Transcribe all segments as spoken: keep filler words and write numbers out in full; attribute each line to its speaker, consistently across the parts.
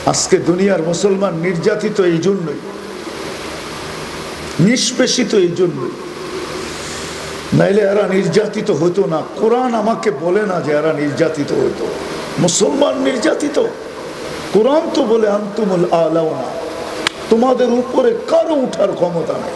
Speaker 1: আজকে দুনিয়ার মুসলমান নির্যাতিত এই জন্যই, নিষ্পেষিত এই জন্যই, নাইলে এরা নির্যাতিত হতো না। কোরআন আমাকে বলে না যে এরা নির্যাতিত হতো। মুসলমান নির্যাতিত, কোরআন তো বলে আনতুমুল আলাউনা, তোমাদের উপরে কারো উঠার ক্ষমতা নাই।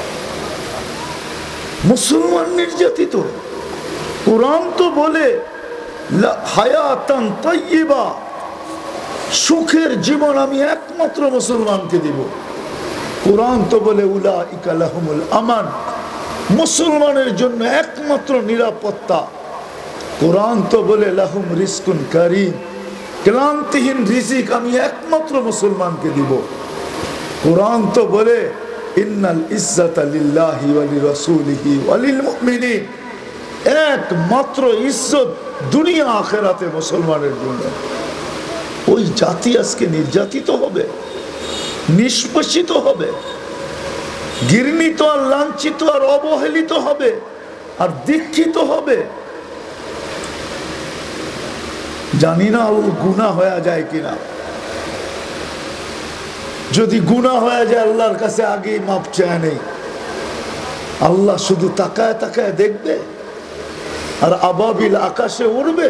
Speaker 1: মুসলমান নির্যাতিত, কোরআন তো বলে হায়াতান তাইয়্যিবা, সুখের জীবন আমি একমাত্র মুসলমানকে দিব। কোরআন তো বলে উলাইকা লাহুমুল আমান, মুসলমানের জন্য একমাত্র নিরাপত্তা। কোরআন তো বলে লাহুম রিজকুন কারীম, ক্লান্তিহীন রিজিক আমি একমাত্র মুসলমানকে দিব। কোরআন তো বলে ইন্নাল ইজ্জাতা লিল্লাহি ওয়া লিরাসূলিহি ওয়া লিল মুমিনিন, একমাত্র ইজ্জত দুনিয়া আখিরাতে মুসলমানের জন্য। ওই জাতি আজকে নির্যাতিত হবে, নিষ্পেষিত হবে, ঘৃণিত আর লাঞ্ছিত আর অবহেলিত হবে আর দীক্ষিত হবে। জানি না ও গুনাহ হয়ে যায় কিনা। যদি গুনাহ হয়ে যায় আল্লাহর কাছে আগেই মাপ চায় নেই। আল্লাহ শুধু তাকায় তাকায় দেখবে আর আবাবিল আকাশে উড়বে,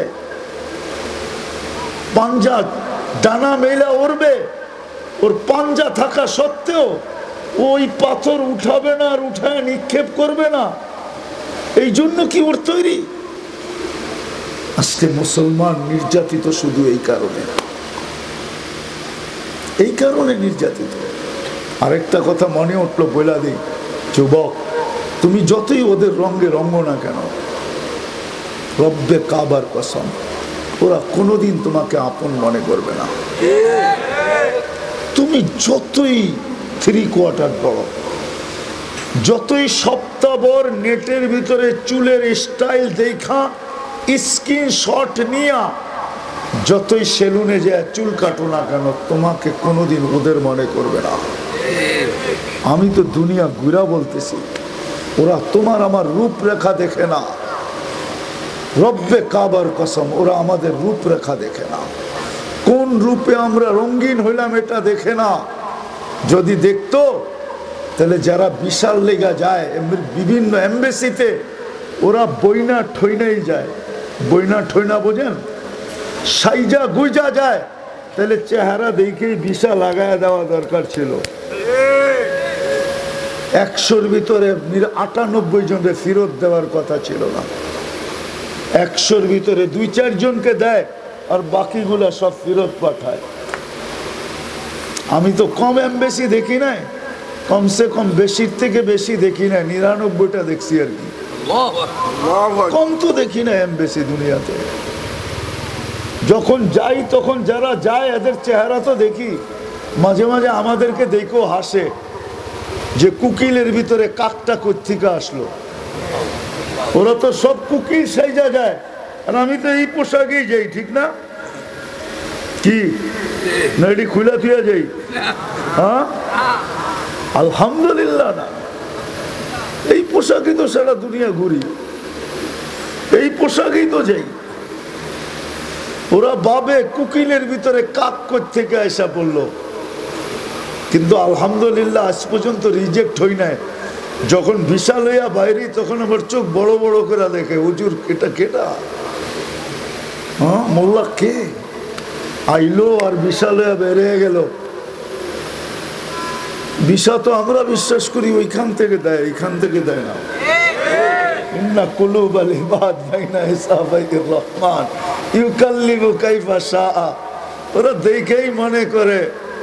Speaker 1: পাঞ্জা ডানা মেলা উড়বে, ওর পাঞ্জা থাকা সত্ত্বেও ওই পাথর উঠাবে না আর উঠায় নিক্ষেপ করবে না। এই জন্য কি ওর তৈরি? আজকে মুসলমান নির্যাতিত শুধু এই কারণে, এই কারণে নির্যাতিত। আরেকটা কথা মনে উঠলো, বলে দিই, যুবক, তুমি যতই ওদের রঙে রঙ্গ না কেন, রব্বে কাবার কসম, ওরা কোনোদিন তোমাকে আপন মনে করবে না। তুমি যতই থ্রি কোয়ার্টার বড়, যতই সপ্তাহভর নেটের ভিতরে চুলের স্টাইল দেখা স্ক্রিনশট নিয়া যতই সেলুনে যায় চুল কাটো না কেন, তোমাকে কোনোদিন ওদের মনে করবে না। আমি তো দুনিয়া ঘুরা বলতেছি, ওরা তোমার আমার রূপরেখা দেখে না। রব্বে কাবার কসম, ওরা আমাদের রূপরেখা দেখে না। কোন রূপে আমরা রঙিন হইলাম এটা দেখে না। যদি দেখতো তাহলে যারা বিশাল লেগা যায় বিভিন্ন এমবেসিতে, ওরা বইনা ঠইনাই যায়। বইনা ঠইনা বোঝেন? সাইজা গুইজা যায়, তাহলে চেহারা দেখেই ভিসা লাগায় দেওয়া দরকার ছিল। একশোর ভিতরে আটানব্বই জনকে ফেরত দেওয়ার কথা ছিল না। একশোর ভিতরে দুই চার জনকে দেয় আর বাকিগুলা সব ফেরত পাঠায়। আমি তো কম এমবেসি দেখি নাই, কমসে কম বেশির থেকে বেশি দেখি নাই, নিরানব্বইটা দেখছি আর কি। কম তো দেখি না এমবেসি দুনিয়াতে। যখন যাই তখন যারা যায় এদের চেহারা তো দেখি। মাঝে মাঝে আমাদেরকে দেখেও হাসে যে কুকিলের ভিতরে কাকটা কোত্থেকে আসলো। ওরা তো সব কুকিল সাইজা যায়, আর আমি তো এই পোশাকেই যাই, ঠিক না? কি না এটি খুলে থুয়া যাই? হ্যাঁ, আলহামদুলিল্লাহ না, এই পোশাকই তো সারা দুনিয়া ঘুরি, এই পোশাকেই তো যাই। ওরা ভাবে কুকিলের ভিতরে কাক কোত্থেকে আসা পড়লো, কিন্তু আলহামদুলিল্লাহ আজ পর্যন্ত রিজেক্ট হই নাই। যখন বিশাল হইয়া বাইরে তখন আমার চোখ বড় বড় করে দেখে, হুজুর এটা কেটা? হ্যাঁ, মোল্লা কে আইলো আর বিশাল হইয়া বেরিয়ে গেল। বিষা তো আমরা বিশ্বাস করি ওইখান থেকে দেয়, এইখান থেকে দেয় না। ইন্না কুলুবাল ইবাদ বাইনা হিসাবাইর রহমান ইউকাল্লিবু কাইফা শাআ। ওরা দেখেই মনে করে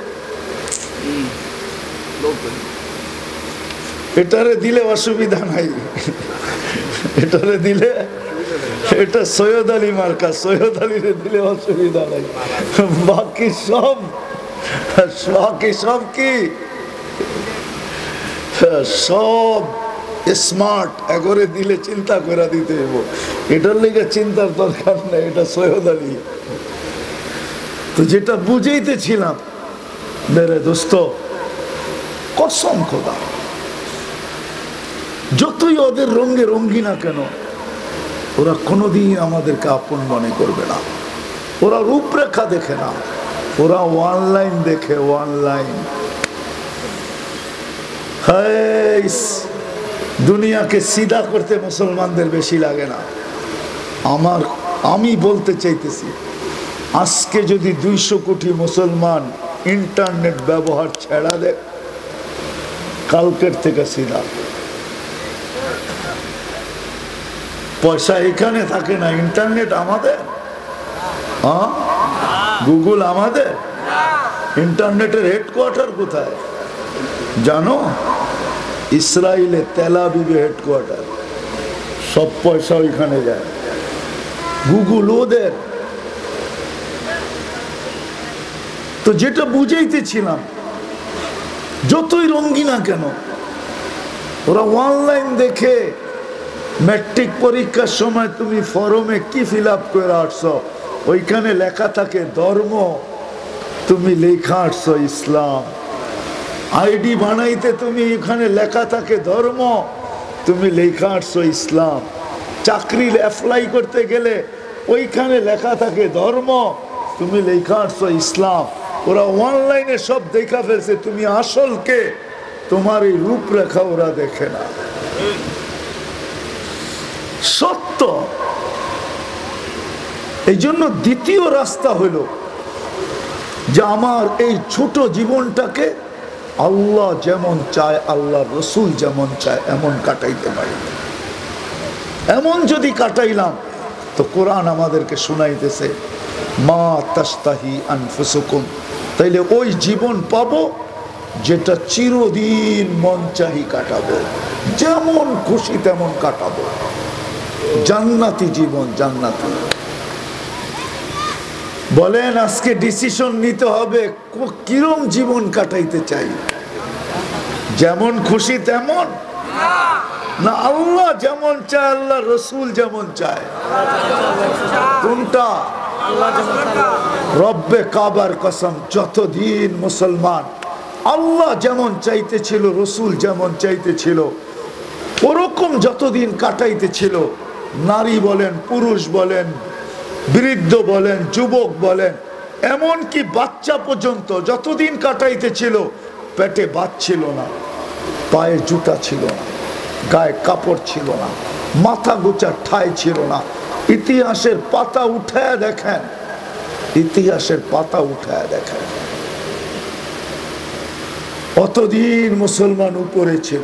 Speaker 1: এটারে দিলে অসুবিধা নাই, এটারে দিলে, এটা সৈয়দ আলী মার্কা, সৈয়দ আলীরে দিলে অসুবিধা নাই। বাকি সব বাকি সব কি সব স্মার্ট, এগরে দিলে চিন্তা করে দিতে হইব। এটার লেগে চিন্তার দরকার নেই, এটা সৈয়দ আলী। তো যেটা বুঝাইতেছিলাম, মেরে দোস্ত, কসম খোদা, যতই ওদের রঙে রঙ্গি না কেন, ওরা কোনোদিন আমাদেরকে আপন মনে করবে না। ওরা রূপরেখা দেখে না, ওরা অনলাইন দেখে, অনলাইন। দুনিয়াকে সিধা করতে মুসলমানদের বেশি লাগে না। আমার আমি বলতে চাইতেছি, আজকে যদি দুইশো কোটি মুসলমান ইন্টারনেট ব্যবহার ছেড়া দেয়, কালকের থেকে সিধা। পয়সা এখানে থাকে না, ইন্টারনেট আমাদের, হ্যাঁ, গুগল আমাদের। ইন্টারনেটের হেডকোয়ার্টার কোথায় জানো? ইসরায়েলে, তেল আবিবে হেডকোয়ার্টার। সব পয়সা ওইখানে যায়, গুগল ওদের। তো যেটা বুঝাইতেছিলাম, যতই রঙ্গিনা কেন, ওরা অনলাইন দেখে। ম্যাট্রিক পরীক্ষার সময় তুমি ফর্মে কি ফিল আপ করে আসছো, ওইখানে লেখা থাকে ধর্ম, তুমি লেখা আসছো ইসলাম। আইডি বানাইতে তুমি এখানে লেখা থাকে ধর্ম, তুমি লেখা আসছো ইসলাম। চাকরি অ্যাপ্লাই করতে গেলে ওইখানে লেখা থাকে ধর্ম, তুমি লেখা আসছো ইসলাম। ওরা অনলাইনে সব দেখা ফেলছে, তুমি আসল কে, তোমার এই রূপরেখা ওরা দেখে না। সত্য। এই জন্য দ্বিতীয় রাস্তা হলো যে আমার এই ছোট জীবনটাকে আল্লাহ যেমন চায়, আল্লাহ রসুল যেমন চায় এমন কাটাইতে পারি। এমন যদি কাটাইলাম তো কোরআন আমাদেরকে শুনাইতেছে মা তাস্তাহি আনফুসুকুম, তাইলে ওই জীবন পাবো যেটা চিরদিন মন চাহি কাটাবো, যেমন খুশি তেমন কাটাবো। জান্নাতি জীবন, জান্নাতি। বলেন আজকে ডিসিশন নিতে হবে কিরম জীবন কাটাইতে চাই, যেমন খুশি তেমন, না আল্লাহ যেমন চায়, আল্লাহ রসুল যেমন চায়? কোনটা? রব্বে কাবার কসম, যতদিন মুসলমান আল্লাহ যেমন চাইতেছিল, রসুল যেমন চাইতেছিল, ওরকম যতদিন কাটাইতেছিল, নারী বলেন, পুরুষ বলেন, বৃদ্ধ বলেন, যুবক বলেন, এমনকি বাচ্চা পর্যন্ত যতদিন কাটাইতেছিল, পেটে ভাত ছিল না, পায়ে জুতা ছিল না, গায়ে কাপড় ছিল না, মাথা গোছা ঠাঁই ছিল না। ইতিহাসের পাতা উঠায় দেখেন, ইতিহাসের পাতা উঠায় দেখেন, অতদিন মুসলমান উপরে ছিল,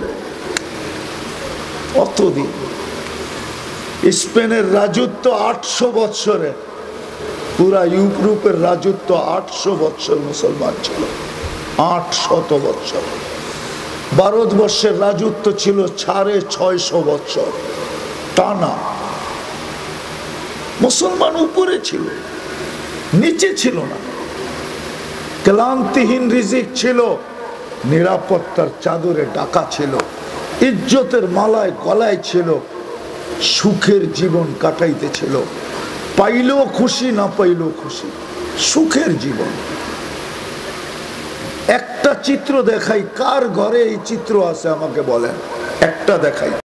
Speaker 1: অতদিন। স্পেনের রাজত্ব আটশো বৎসরে, পুরা ইউরোপের রাজত্ব আটশো বৎসর মুসলমান ছিল, আটশত বৎসর। ভারতবর্ষের রাজত্ব ছিল সাড়ে ছয়শো বৎসর টানা। মুসলমান উপরে ছিল, নিচে ছিল না। ক্লান্তিহীন রিজিক ছিল, নিরাপত্তার চাদরে ঢাকা ছিল, ইজ্জতের মালায় গলায় ছিল, সুখের জীবন কাটাইতেছিল। পাইলেও খুশি, না পাইলেও খুশি, সুখের জীবন। একটা চিত্র দেখাই, কার ঘরে এই চিত্র আছে আমাকে বলেন, একটা দেখাই।